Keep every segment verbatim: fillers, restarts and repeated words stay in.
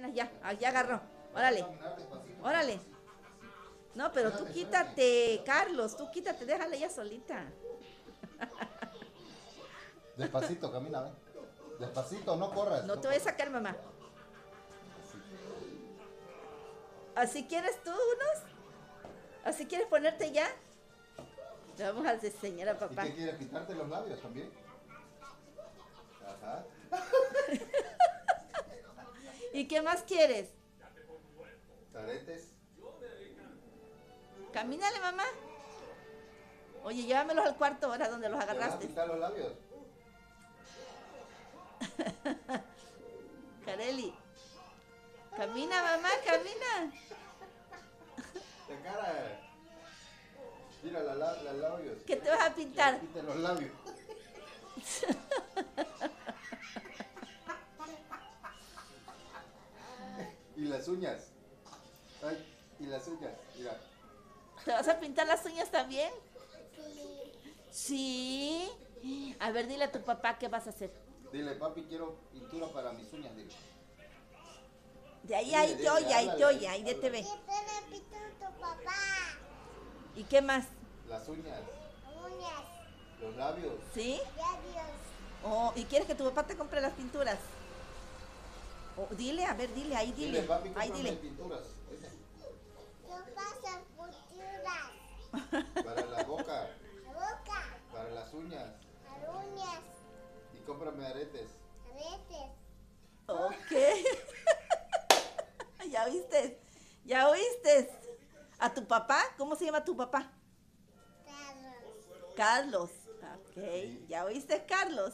apenas ya, ah, ya agarró. Órale, órale. No, pero tú quítate, Carlos, tú quítate, déjala ella solita. Despacito, camina, ven. Despacito, no corras. No te voy a sacar, mamá. ¿Así quieres tú unos? ¿Así quieres ponerte ya? Le vamos a enseñar a ¿Y papá. qué quieres? ¿Quitarte los labios también? Ajá. ¿Y qué más quieres? Aretes. Camínale, mamá. Oye, llévamelos al cuarto ahora donde los ¿Te vas a agarraste. quitar los labios? Kareli. Camina, mamá, camina. De cara. Mira la, la, los labios. ¿Qué te vas a pintar? Quita los labios. Y las uñas. Ay, y las uñas, mira. ¿Te vas a pintar las uñas también? Sí. A ver, dile a tu papá qué vas a hacer. Dile, papi, quiero pintura para mis uñas, dile. De ahí, Dile, ahí te dile, oye, ahí te háblale, oye, ahí de háblale. T V. ¿Qué te pintó tu papá? ¿Y qué más? Las uñas, Uñas, los labios. ¿Sí? labios. Oh, ¿y quieres que tu papá te compre las pinturas? Oh, dile, a ver, dile, ahí Dile, dile. papi, Ahí cómprame dile. pinturas. Dice, Yo paso pinturas. para la boca, La boca, para las uñas. las uñas, Y cómprame aretes. aretes. Ok. ¿Ya oíste? ¿Ya oíste? ¿A tu papá? ¿Cómo se llama tu papá? Carros. Carlos. Ok. ¿Ya oíste, Carlos?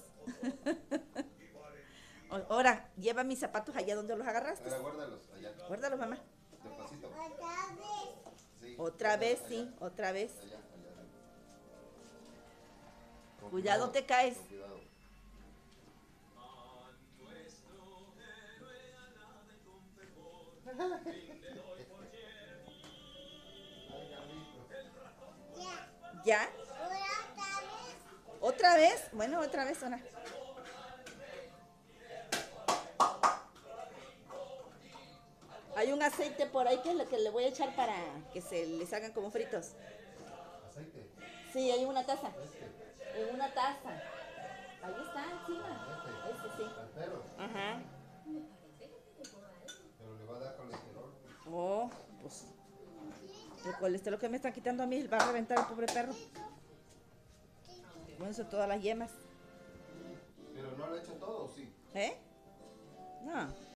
O- Ahora, lleva mis zapatos allá donde los agarraste. Ahora guárdalos allá. Guárdalos, mamá. Despacito. Otra vez. Sí, Otra vez, allá, sí, otra vez. Allá, allá. Con Cuidado, te caes. con cuidado. Ya. ¿Ya? Otra vez. ¿Otra vez? Bueno, otra vez, ahora. Hay un aceite por ahí que es lo que le voy a echar para que se les hagan como fritos. Aceite. Sí, hay una taza. Este. En una taza. Ahí está, encima. Este. Este sí. Al perro. Ajá. Pero le va a dar colesterol. Oh, pues. El colesterol que me están quitando a mí va a reventar el pobre perro. Con eso todas las yemas. Pero no lo he hecho todo, ¿o sí? ¿Eh? No.